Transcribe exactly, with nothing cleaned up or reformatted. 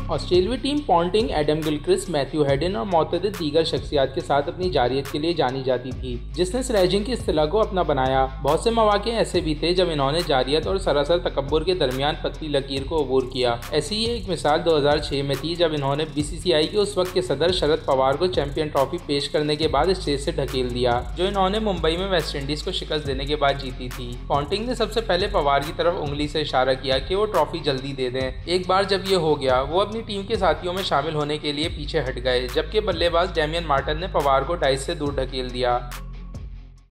ऑस्ट्रेलियाई team Ponting, Adam Gilchrist, Matthew Hayden और मुतअद्दिद दीगर शख्सियात के साथ अपनी जारियत के लिए जानी जाती थी, जिसने स्लेजिंग की इस्तिलाह को अपना बनाया। बहुत से मौके ऐसे भी थे जब इन्होंने जारियत और सरासर तकब्बुर के दरमियान पतली लकीर को अबूर किया। ऐसी ही एक मिसाल दो हज़ार छह में थी, जब इन्होंने बीसीसीआई के उस वक्त के सदर शरद पवार को चैंपियन ट्रॉफी पेश करने के बाद स्टेज से ढकेल दिया, जो इन्होंने मुंबई में वेस्टइंडीज को शिकस्त देने के बाद जीती थी। पॉन्टिंग ने सबसे पहले पवार की तरफ उंगली से इशारा किया कि वो ट्रॉफी जल्दी दे दें। एक बार जब ये हो गया, वो अपनी टीम के साथियों में शामिल होने के लिए पीछे हट गए, जबकि बल्लेबाज डेमियन मार्टिन ने पवार को डाइस से दूर ढकेल दिया।